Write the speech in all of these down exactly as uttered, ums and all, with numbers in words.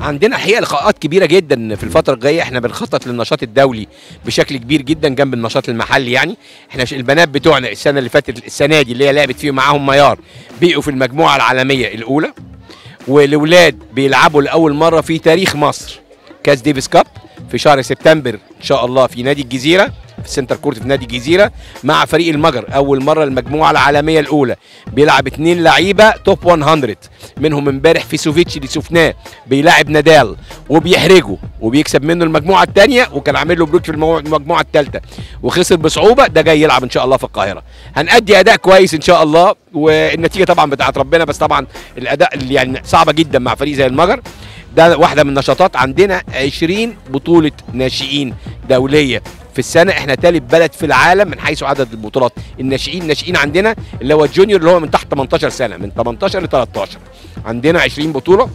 عندنا الحقيقه لقاءات كبيره جدا في الفتره الجايه. احنا بنخطط للنشاط الدولي بشكل كبير جدا جنب النشاط المحلي. يعني احنا البنات بتوعنا السنه اللي فاتت، السنه دي اللي هي لعبت فيه معاهم ميار، بقوا في المجموعه العالميه الاولى، والاولاد بيلعبوا لاول مره في تاريخ مصر كاس ديفيس كاب في شهر سبتمبر ان شاء الله في نادي الجزيره، في السنتر كورت في نادي الجزيره، مع فريق المجر. اول مره المجموعه العالميه الاولى بيلعب اثنين لعيبه توب مية، منهم امبارح في سوفيتش اللي شفناه بيلاعب نادال وبيحرجه وبيكسب منه المجموعه الثانيه، وكان عامل له بلوك في المجموعه الثالثه وخسر بصعوبه. ده جاي يلعب ان شاء الله في القاهره. هنأدي اداء كويس ان شاء الله، والنتيجه طبعا بتاعت ربنا، بس طبعا الاداء اللي يعني صعبه جدا مع فريق زي المجر. ده واحده من النشاطات. عندنا عشرين بطوله ناشئين دوليه في السنه. احنا ثالث بلد في العالم من حيث عدد البطولات الناشئين. الناشئين عندنا اللي هو الجونيور اللي هو من تحت تمنتاشر سنه، من تمنتاشر ل تلتاشر عندنا عشرين بطوله،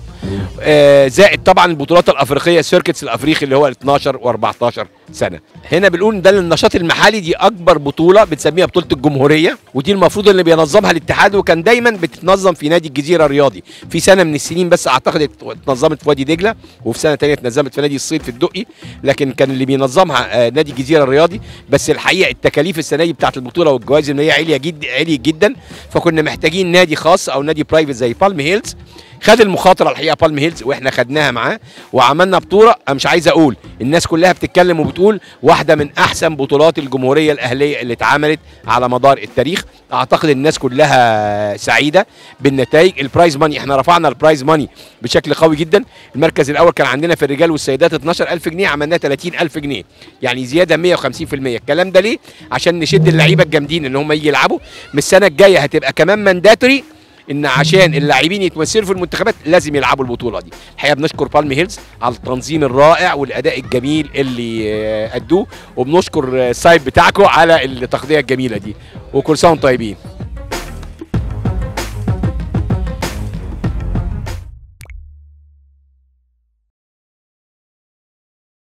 آه زائد طبعا البطولات الافريقيه، السيركتس الافريقي اللي هو اتناشر واربعتاشر سنه. هنا بنقول ده النشاط المحلي، دي اكبر بطوله بنسميها بطوله الجمهوريه، ودي المفروض اللي بينظمها الاتحاد، وكان دايما بتتنظم في نادي الجزيره الرياضي. في سنه من السنين بس اعتقد اتنظمت في وادي دجله، وفي سنه ثانيه اتنظمت في نادي الصيد في الدقي، لكن كان اللي بينظمها آه نادي الجزيره الرياضي. بس الحقيقه التكاليف السنه دي بتاعت البطوله والجوائز الماليه عاليه جدا عاليه جدا، فكنا محتاجين نادي خاص او نادي برايفت زي بالم هيلز. خد المخاطره الحقيقه بالم هيلز، واحنا خدناها معاه وعملنا بطوله. انا مش عايز اقول، الناس كلها بتتكلم وبتقول واحده من احسن بطولات الجمهوريه الاهليه اللي اتعملت على مدار التاريخ. اعتقد الناس كلها سعيده بالنتائج. البرايز ماني، احنا رفعنا البرايز ماني بشكل قوي جدا. المركز الاول كان عندنا في الرجال والسيدات اتناشر الف جنيه، عملناه تلاتين الف جنيه، يعني زياده مية وخمسين في المية. الكلام ده ليه؟ عشان نشد اللعيبه الجامدين ان هم يجي يلعبوا. من السنه الجايه هتبقى كمان مانداتوري، ان عشان اللاعبين يتمثلوا في المنتخبات لازم يلعبوا البطوله دي. الحقيقه بنشكر بالم هيلز على التنظيم الرائع والاداء الجميل اللي ادوه، وبنشكر السايت بتاعكم على التغطيه الجميله دي، وكل سنه وانتم طيبين.